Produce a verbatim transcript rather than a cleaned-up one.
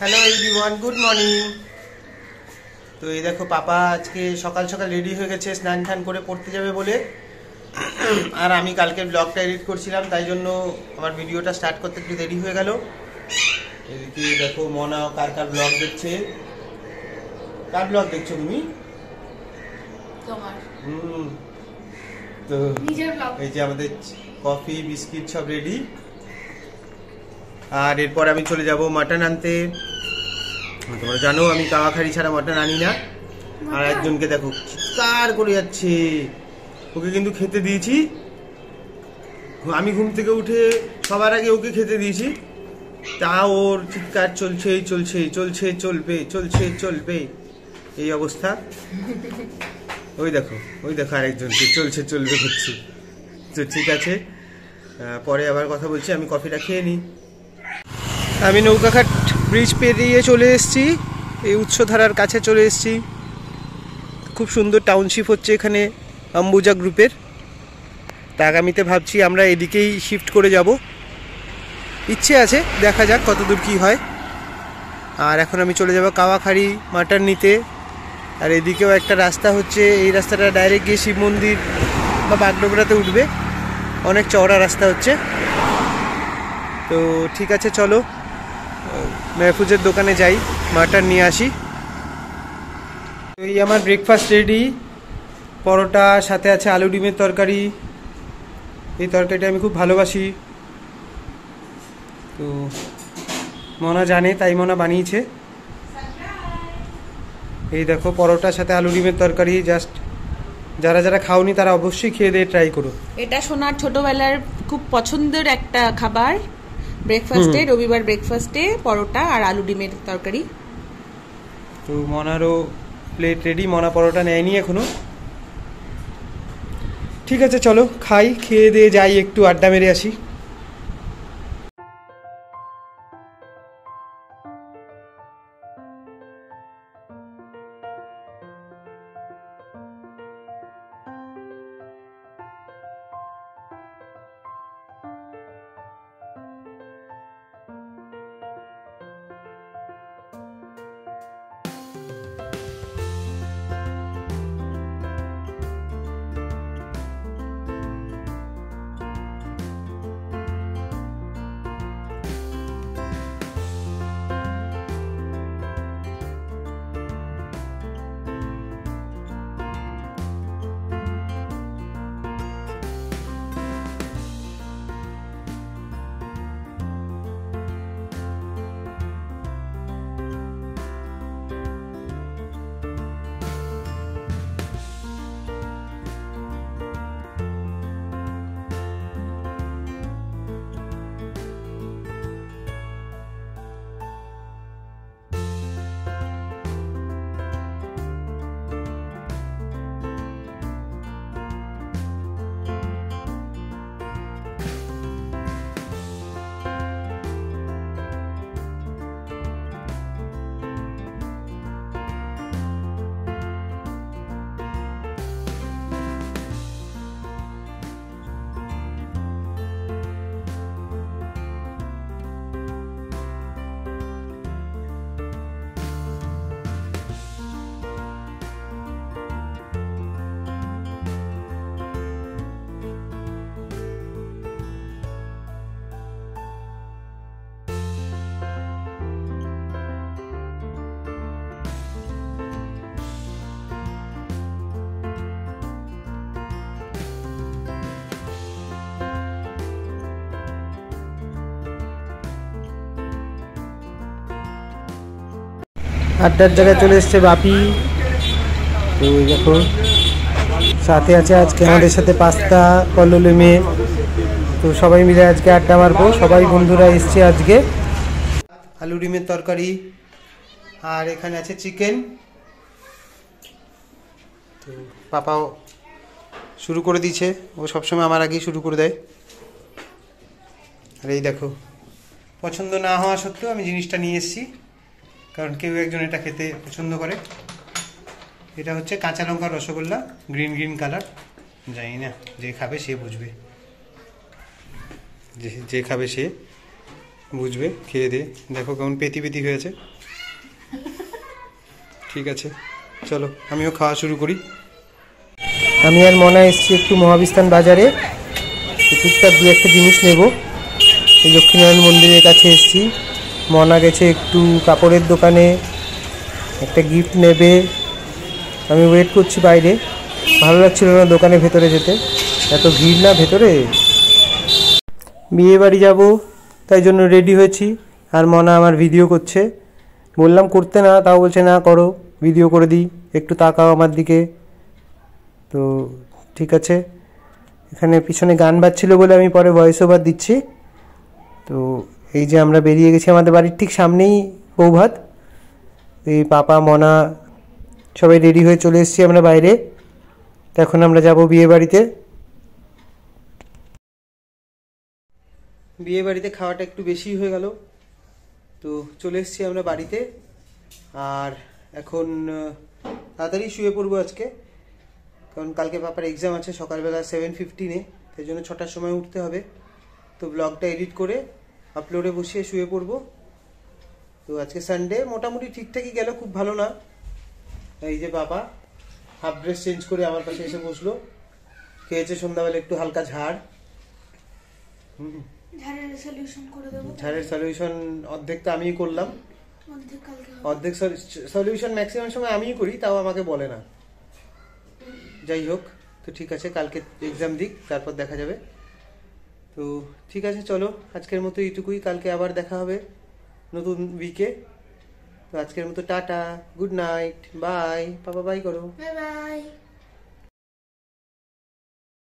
Hello everyone, good morning. तो ये देखो पापा आज के सकाल सकाल रेडी हो गए स्नान ठान করে পড়তে যাবে বলে। আর আমি কালকে ব্লগটা এডিট করছিলাম, তাই জন্য আমার ভিডিওটা স্টার্ট করতে একটু দেরি হয়ে গেল। এদিকে দেখো মনা কার কার ব্লগ দেখছে। কার ব্লগ দেখছো তুমি? তোমার। হুম, তো নিজের ব্লগ। এই যে আমাদের কফি বিস্কিট সব রেডি। আর এরপর আমি চলে যাব মাটন আনতে। তোমরা জানো আমি কাওয়াখাড়ি ছাড়া মাটন আনি না। আর একজনকে দেখো চিৎকার করে যাচ্ছে, ওকে কিন্তু খেতে দিয়েছি। আমি ঘুম থেকে উঠে সবার আগে ওকে খেতে দিয়েছি, তা ওর চিৎকার চলছে চলছে চলছে চলবে চলছে চলবে এই অবস্থা। ওই দেখো ওই দেখো আরেকজনকে চলছে চলবে হচ্ছে। তো ঠিক আছে, পরে আবার কথা বলছি, আমি কফিটা খেয়ে নিই। আমি নৌকাঘাট ব্রিজ পেরিয়ে চলে এসেছি, এই উৎসধারার কাছে চলে এসেছি। খুব সুন্দর টাউনশিপ হচ্ছে এখানে অম্বুজা গ্রুপের। তা আগামীতে ভাবছি আমরা এদিকেই শিফট করে যাব, ইচ্ছে আছে, দেখা যাক কত দূর কী হয়। আর এখন আমি চলে যাব কাওয়াখাড়ি মাটন নিতে। আর এদিকেও একটা রাস্তা হচ্ছে, এই রাস্তাটা ডাইরেক্ট গিয়ে শিব মন্দির বা বাগডোগরাতে উঠবে। অনেক চওড়া রাস্তা হচ্ছে। তো ঠিক আছে, চলো মেহফুজের দোকানে যাই, মাটন নিয়ে আসি। এই আমার ব্রেকফাস্ট রেডি, পরোটা, সাথে আছে আলু ডিমের তরকারি। এই তরকারিটা আমি খুব ভালোবাসি, তো মনা জানে তাই মনা বানিয়েছে। এই দেখো পরোটার সাথে আলু ডিমের তরকারি, জাস্ট যারা যারা খাওনি তারা অবশ্যই খেয়ে দিয়ে ট্রাই করো। এটা সোনার ছোটবেলার খুব পছন্দের একটা খাবার। ব্রেকফাস্টে, রবিবার ব্রেকফাস্টে পরোটা আর আলু ডিমের তরকারি। তো মনারও প্লেট রেডি, মনা পরোটা নেয়নি এখনো। ঠিক আছে চলো খাই, খেয়ে দিয়ে যাই, একটু আড্ডা মেরে আসি। আড্ডার জায়গায় চলে এসছে বাপি। তো দেখো সাথে আছে আজকে আমাদের সাথে পাস্তা, কল্লোলে মেয়ে। তো সবাই মিলে আজকে আড্ডা মারবো, সবাই বন্ধুরা এসছে আজকে। আলু ডিমের তরকারি, আর এখানে আছে চিকেন। তো পাপাও শুরু করে দিয়েছে, ও সবসময় আমার আগেই শুরু করে দেয়। আর এই দেখো পছন্দ না হওয়া সত্ত্বেও আমি জিনিসটা নিয়ে এসেছি, কারণ কেউ একজন এটা খেতে পছন্দ করে। এটা হচ্ছে কাঁচা লঙ্কার রসগোল্লা, গ্রিন গ্রিন কালার। জানি না, যে খাবে সে বুঝবে, যে যে খাবে সে বুঝবে। খেয়ে দিয়ে দেখো কেমন পেতি পেতি হয়েছে। ঠিক আছে, চলো আমিও খাওয়া শুরু করি। আমি আর মনা এসেছি একটু মহাবিস্তান বাজারে, টুকটাক দু একটা জিনিস নেব। এই লক্ষ্মীনারায়ণ মন্দিরের কাছে এসেছি। মনা গেছে একটু কাপড়ের দোকানে, একটা গিফট নেবে। আমি ওয়েট করছি বাইরে, ভালো লাগছিল না দোকানের ভেতরে যেতে, এত ভিড় না ভেতরে। বিয়ে বাড়ি যাবো তাই জন্য রেডি হয়েছি, আর মনা আমার ভিডিও করছে। বললাম করতে না, তাও বলছে না করো, ভিডিও করে দিই, একটু তাকাও আমার দিকে। তো ঠিক আছে, এখানে পিছনে গান বাজছিল বলে আমি পরে ভয়েস ওভার দিচ্ছি। তো এই যে আমরা বেরিয়ে গেছি, আমাদের বাড়ির ঠিক সামনেই বৌভাত। এই পাপা মনা সবাই রেডি হয়ে চলে এসেছি আমরা বাইরে। তো এখন আমরা যাব বিয়ে বাড়িতে। বিয়ে বাড়িতে খাওয়াটা একটু বেশি হয়ে গেল, তো চলে এসেছি আমরা বাড়িতে। আর এখন তাড়াতাড়ি শুয়ে পড়বো আজকে, কারণ কালকে পাপার এক্সাম আছে সকালবেলা সেভেন ফিফটিনে, সেই জন্য ছটার সময় উঠতে হবে। তো ব্লগটা এডিট করে আপলোডে বসিয়ে শুয়ে পড়বো। তো আজকে সানডে মোটামুটি ঠিকঠাকই গেল, খুব ভালো না। এই যে বাবা হাফ ড্রেস চেঞ্জ করে আমার পাশে এসে বসলো, খেয়েছে সন্ধ্যাবেলা একটু হালকা ঝাড়। হুম, ঝাড়ের সলিউশন করে দেবো। ঝাড়ের সলিউশন অর্ধেকটা আমিই করলাম, অর্ধেক কালকে হবে। অর্ধেক সলিউশন ম্যাক্সিমাম সময় আমিই করি, তাও আমাকে বলে না। যাই হোক, তো ঠিক আছে, কালকে এক্সাম দিক, তারপর দেখা যাবে। তো ঠিক আছে, চলো আজকের মতো এইটুকুই, কালকে আবার দেখা হবে নতুন উইকে। তো আজকের মতো টাটা, গুড নাইট, বাই। পাপা বাই করো। Bye by.